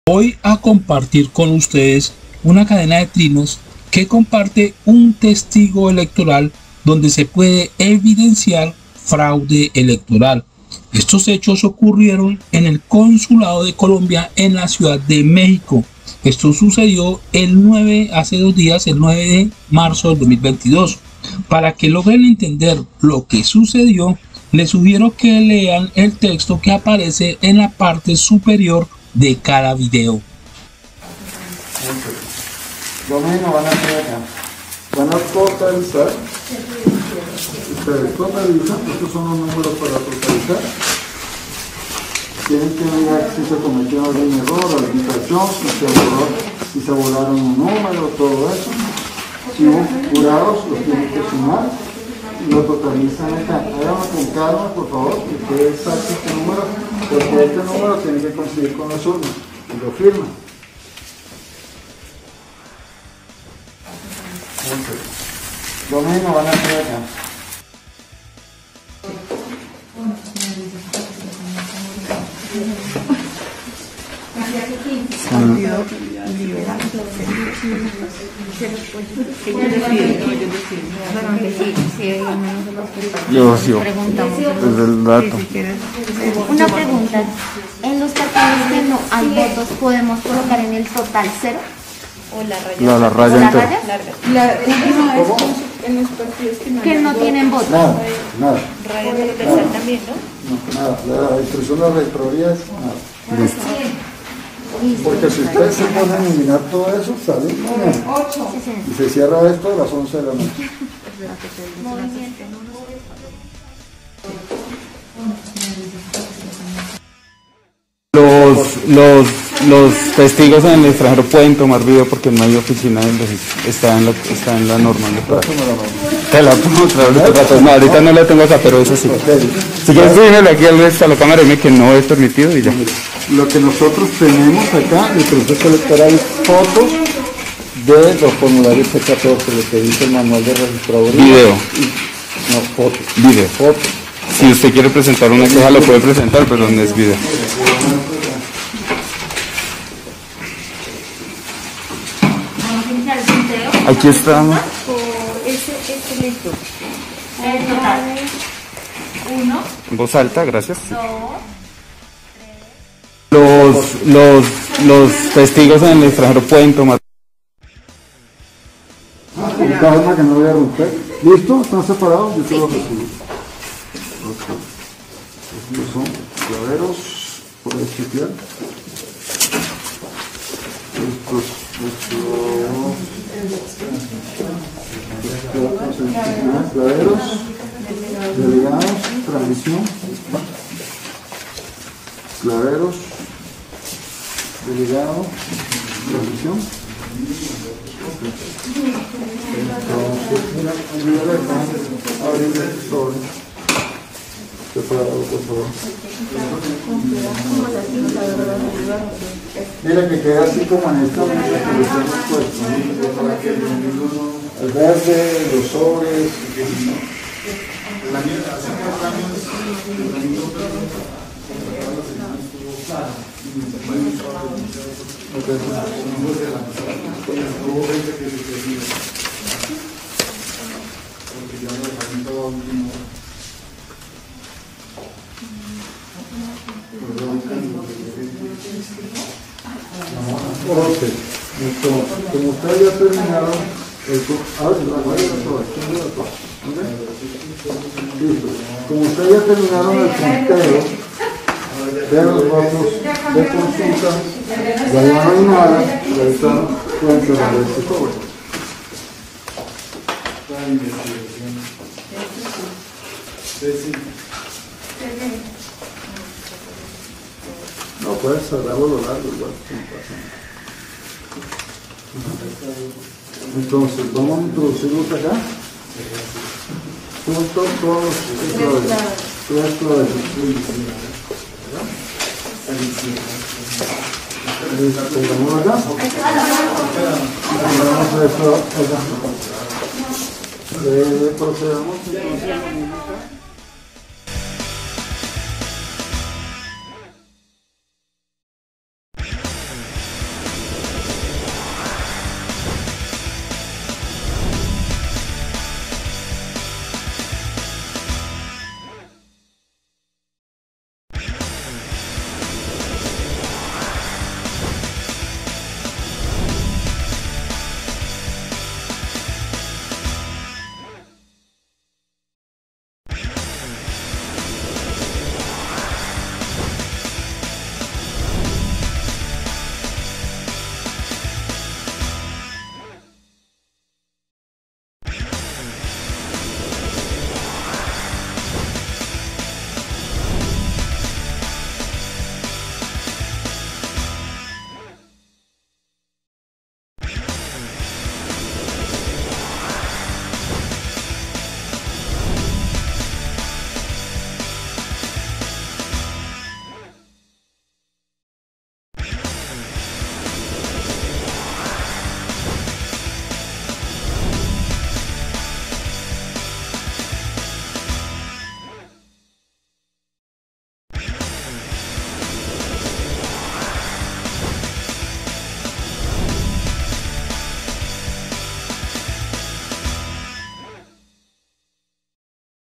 Voy a compartir con ustedes una cadena de trinos que comparte un testigo electoral donde se puede evidenciar fraude electoral. Estos hechos ocurrieron en el Consulado de Colombia en la Ciudad de México. Esto sucedió hace 2 días, el 9 de marzo del 2022. Para que logren entender lo que sucedió, les sugiero que lean el texto que aparece en la parte superior de cada video. Domingo van a hacer acá. Van a totalizar. Ustedes totalizan. Estos son los números para totalizar. Tienen que mirar si se cometió algún error, administración, si se volaron un número, todo eso. Si hubo jurados, los tienen que sumar. Lo totalizan acá. Háganlo con calma, por favor, que ustedes saquen este número, porque este número tiene que coincidir con los urnos y lo firman. Domingo van a hacer acá. Yo desde el dato. Una pregunta, en los partidos que no hay votos, ¿podemos colocar en el total 0? ¿O la raya? La raya entera. La última vez en los partidos que no tienen votos. Nada. Raya de totalizar también, ¿no? Nada, la instrucción de la retrovías, nada. Listo. Porque si ustedes se ponen a eliminar todo eso, salen y se cierra esto a las 11 de la noche. Los testigos en el extranjero pueden tomar video porque no hay oficina del registro. Está en la norma. Te la puedo traer. No, ahorita no la tengo acá, pero eso sí. Si quieres dímelo aquí a la cámara, dime que no es permitido y ya. Lo que nosotros tenemos acá, el proceso electoral, es fotos de los formularios C14, lo que dice el manual de registraduría. Video. No, fotos. Video. Fotos. Si usted quiere presentar una queja, lo puede presentar, pero no es video. Aquí está. Este listo. El total. 1. En voz alta, gracias. 2. Los testigos en el extranjero pueden tomar. Con calma que no voy a romper. ¿Listo? ¿Están separados? Yo te lo recibo. Okay. Estos son claveros por chequear. Claveros, delegados, transmisión, claveros, delegado, transmisión. Abrir el sobre. Separado, por favor. Mira que queda así como en esta mesa que les hemos puesto. El verde, los sobres. Como ustedes ya terminaron como ustedes ya terminaron el conteo de los votos de consulta, ya no hay nada, pueden cerrar este sobre. No puedes cerrarlo lo largo igual, no pasa nada. Entonces, vamos a introducirlos acá. Juntos todos los tres claves. Pongamos acá. Pongamos esto acá. Procedamos entonces.